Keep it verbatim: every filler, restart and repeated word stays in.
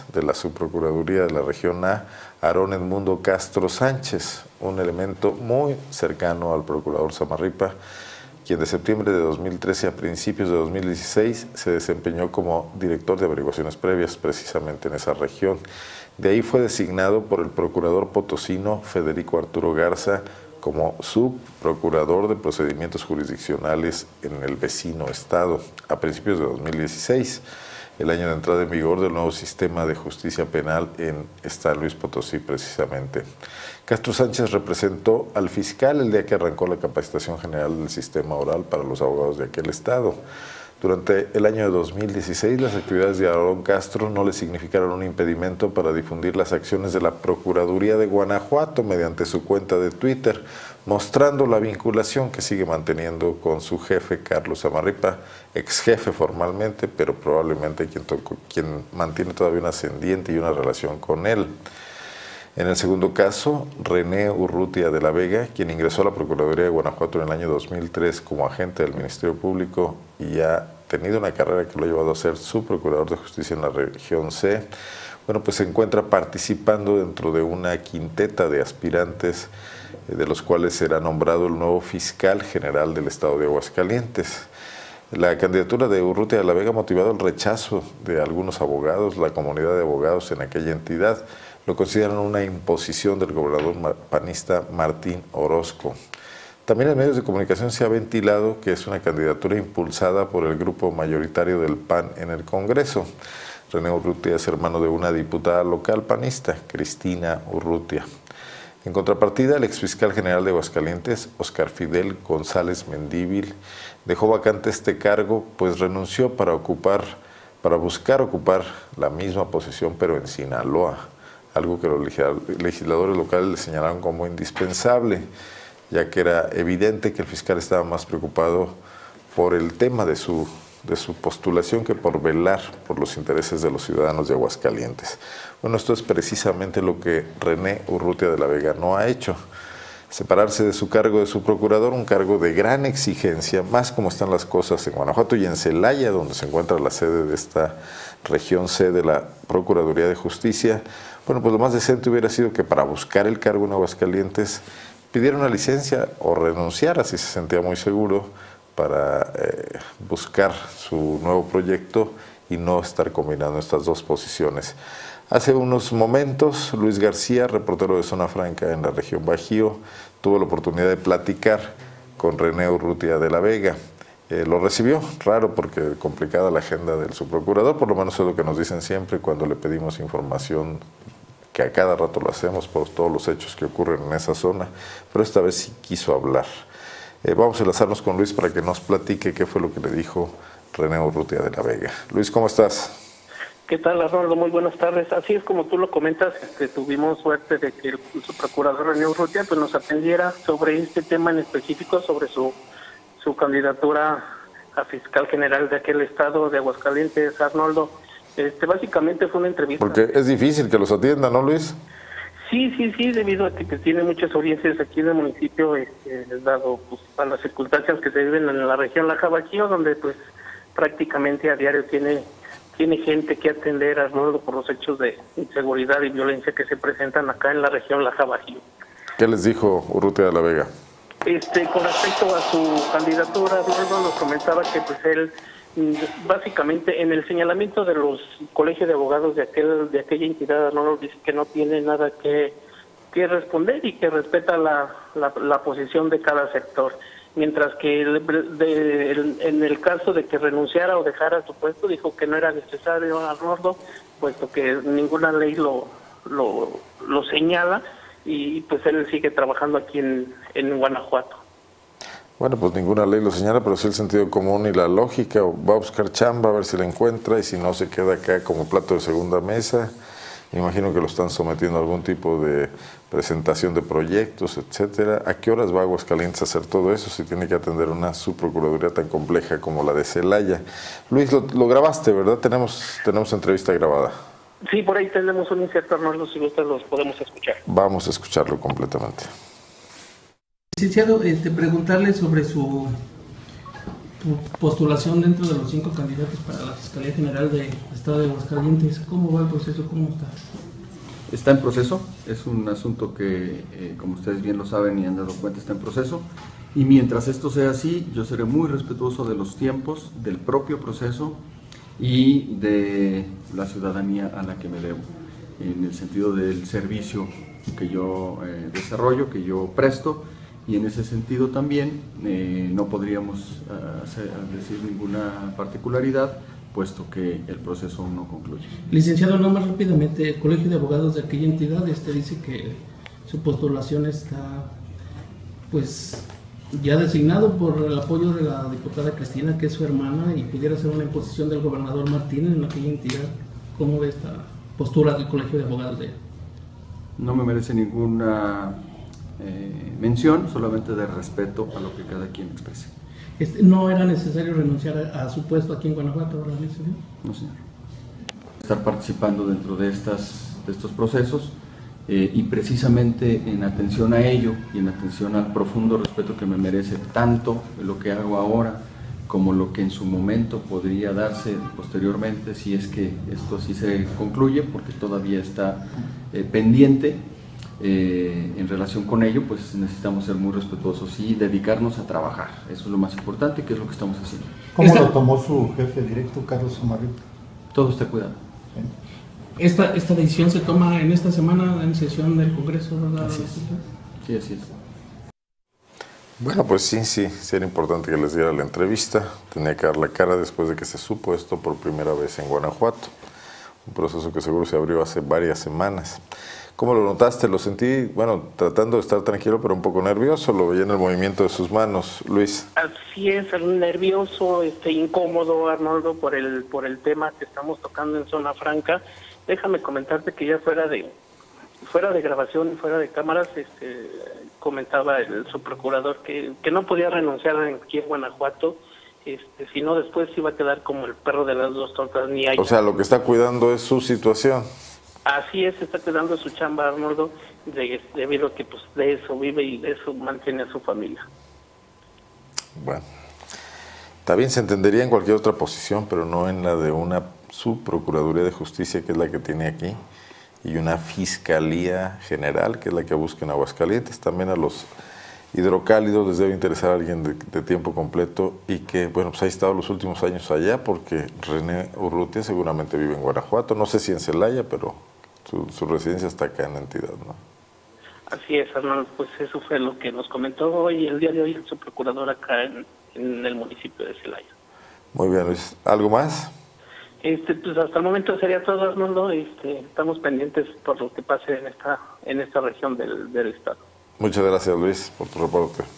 de la Subprocuraduría de la Región A, Aarón Edmundo Castro Sánchez, un elemento muy cercano al procurador Samarripa, quien de septiembre de dos mil trece a principios de dos mil dieciséis se desempeñó como director de averiguaciones previas precisamente en esa región. De ahí fue designado por el procurador potosino Federico Arturo Garza como subprocurador de procedimientos jurisdiccionales en el vecino estado a principios de dos mil dieciséis, el año de entrada en vigor del nuevo sistema de justicia penal en San Luis Potosí precisamente. Castro Sánchez representó al fiscal el día que arrancó la capacitación general del sistema oral para los abogados de aquel estado. Durante el año de dos mil dieciséis, las actividades de Aarón Castro no le significaron un impedimento para difundir las acciones de la Procuraduría de Guanajuato mediante su cuenta de Twitter, mostrando la vinculación que sigue manteniendo con su jefe, Carlos Samarripa, ex jefe formalmente, pero probablemente quien, tocó, quien mantiene todavía un ascendiente y una relación con él. En el segundo caso, René Urrutia de la Vega, quien ingresó a la Procuraduría de Guanajuato en el año dos mil tres como agente del Ministerio Público y ha tenido una carrera que lo ha llevado a ser subprocurador de justicia en la región C, bueno, pues se encuentra participando dentro de una quinteta de aspirantes, de los cuales será nombrado el nuevo fiscal general del estado de Aguascalientes. La candidatura de Urrutia de la Vega ha motivado el rechazo de algunos abogados, la comunidad de abogados en aquella entidad. Lo consideran una imposición del gobernador panista Martín Orozco. También en medios de comunicación se ha ventilado que es una candidatura impulsada por el grupo mayoritario del P A N en el Congreso. René Urrutia es hermano de una diputada local panista, Cristina Urrutia. En contrapartida, el exfiscal general de Aguascalientes, Óscar Fidel González Mendívil, dejó vacante este cargo, pues renunció para ocupar, para buscar ocupar la misma posición, pero en Sinaloa, algo que los legisladores locales le señalaron como indispensable, ya que era evidente que el fiscal estaba más preocupado por el tema de su, de su postulación que por velar por los intereses de los ciudadanos de Aguascalientes. Bueno, esto es precisamente lo que René Urrutia de la Vega no ha hecho. Separarse de su cargo de subprocurador, un cargo de gran exigencia, más como están las cosas en Guanajuato y en Celaya, donde se encuentra la sede de esta región C de la Procuraduría de Justicia. Bueno, pues lo más decente hubiera sido que para buscar el cargo en Aguascalientes pidiera una licencia o renunciara si se sentía muy seguro para eh, buscar su nuevo proyecto y no estar combinando estas dos posiciones. Hace unos momentos, Luis García, reportero de Zona Franca en la región Bajío, tuvo la oportunidad de platicar con René Urrutia de la Vega. Eh, lo recibió, raro porque complicada la agenda del subprocurador, por lo menos es lo que nos dicen siempre cuando le pedimos información, que a cada rato lo hacemos por todos los hechos que ocurren en esa zona, pero esta vez sí quiso hablar. Eh, vamos a enlazarnos con Luis para que nos platique qué fue lo que le dijo René Urrutia de la Vega. Luis, ¿cómo estás? ¿Qué tal, Arnoldo? Muy buenas tardes. Así es como tú lo comentas, este, tuvimos suerte de que el subprocurador René Urrutia pues, nos atendiera sobre este tema en específico, sobre su, su candidatura a fiscal general de aquel estado de Aguascalientes, Arnoldo. Este, básicamente fue una entrevista. Porque es difícil que los atienda, ¿no, Luis? Sí, sí, sí, debido a que pues, tiene muchas audiencias aquí en el municipio, este, dado pues, a las circunstancias que se viven en la región Laja Bajío, donde pues prácticamente a diario tiene tiene gente que atender, Arnoldo, por los hechos de inseguridad y violencia que se presentan acá en la región Laja Bajío. ¿Qué les dijo Urrutia de la Vega? Este, con respecto a su candidatura, Arnoldo nos comentaba que pues él básicamente en el señalamiento de los colegios de abogados de aquel de aquella entidad, Arnoldo, dice que no tiene nada que, que responder y que respeta la, la, la posición de cada sector. Mientras que el, de, el, en el caso de que renunciara o dejara su puesto, dijo que no era necesario, Arnoldo, puesto que ninguna ley lo, lo, lo señala y pues él sigue trabajando aquí en, en Guanajuato. Bueno, pues ninguna ley lo señala, pero sí el sentido común y la lógica. Va a buscar chamba, a ver si la encuentra y si no se queda acá como plato de segunda mesa. Me imagino que lo están sometiendo a algún tipo de presentación de proyectos, etcétera. ¿A qué horas va a Aguascalientes a hacer todo eso si tiene que atender una subprocuraduría tan compleja como la de Celaya? Luis, lo, lo grabaste, ¿verdad? Tenemos, tenemos entrevista grabada. Sí, por ahí tenemos un inserto, Arnoldo, si ustedes los podemos escuchar. Vamos a escucharlo completamente. Licenciado, este, preguntarle sobre su postulación dentro de los cinco candidatos para la Fiscalía General del Estado de Aguascalientes. ¿Cómo va el proceso? ¿Cómo está? Está en proceso, es un asunto que, eh, como ustedes bien lo saben y han dado cuenta, está en proceso. Y mientras esto sea así, yo seré muy respetuoso de los tiempos, del propio proceso y de la ciudadanía a la que me debo, en el sentido del servicio que yo eh, desarrollo, que yo presto, y en ese sentido también eh, no podríamos uh, hacer, decir ninguna particularidad, puesto que el proceso aún no concluye. Licenciado, no más rápidamente, el Colegio de Abogados de aquella entidad este, dice que su postulación está pues ya designado por el apoyo de la diputada Cristina, que es su hermana, y pudiera ser una imposición del gobernador Martínez en aquella entidad. ¿Cómo ve esta postura del Colegio de Abogados de ella? No me merece ninguna eh, mención, solamente de respeto a lo que cada quien exprese. Este, ¿No era necesario renunciar a, a su puesto aquí en Guanajuato, verdad, señor? No, señor. Estar participando dentro de, estas, de estos procesos eh, y precisamente en atención a ello y en atención al profundo respeto que me merece tanto lo que hago ahora como lo que en su momento podría darse posteriormente, si es que esto así se concluye, porque todavía está eh, pendiente. Eh, en relación con ello, pues necesitamos ser muy respetuosos y dedicarnos a trabajar. Eso es lo más importante, que es lo que estamos haciendo. ¿Cómo lo tomó su jefe directo, Carlos Samarripa? Todo está cuidado. Sí. Esta, esta decisión se toma en esta semana en sesión del Congreso, ¿verdad? Así es. Sí, así es. Bueno, pues sí, sí, sí era importante que les diera la entrevista. Tenía que dar la cara después de que se supo esto por primera vez en Guanajuato. Un proceso que seguro se abrió hace varias semanas. ¿Cómo lo notaste? Lo sentí, bueno, tratando de estar tranquilo, pero un poco nervioso. Lo veía en el movimiento de sus manos, Luis. Así es, nervioso, este, incómodo, Arnoldo, por el por el tema que estamos tocando en Zona Franca. Déjame comentarte que ya fuera de fuera de grabación y fuera de cámaras, este, comentaba el subprocurador que, que no podía renunciar aquí en Guanajuato, este, sino después iba a quedar como el perro de las dos tortas. Ni hay. O sea, lo que está cuidando es su situación. Así es, está quedando su chamba, Arnoldo, de, debido a que pues de eso vive y de eso mantiene a su familia. Bueno, también se entendería en cualquier otra posición, pero no en la de una subprocuraduría de justicia, que es la que tiene aquí, y una fiscalía general, que es la que busca en Aguascalientes. También a los hidrocálidos les debe interesar a alguien de, de tiempo completo y que, bueno, pues ha estado los últimos años allá, porque René Urrutia seguramente vive en Guanajuato, no sé si en Celaya, pero su, su residencia está acá en la entidad, ¿no? Así es, Arnoldo, pues eso fue lo que nos comentó hoy, el día de hoy, el subprocurador acá en, en el municipio de Celaya. Muy bien, Luis. ¿Algo más? Este, pues hasta el momento sería todo, Arnoldo. Este, estamos pendientes por lo que pase en esta en esta región del, del estado. Muchas gracias, Luis, por tu reporte.